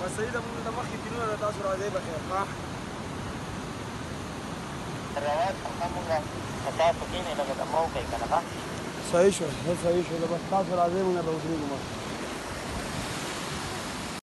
صحیح ده مونږ د مخکې دینونه ده تاسو راځئ بخیر ښه رواج څخه مونږ تاسو کښېنئ لږه دمه وکړئ که نه ښه صحیح شو صحیح شو بس تاسو راځئ مونږ به ودرېږو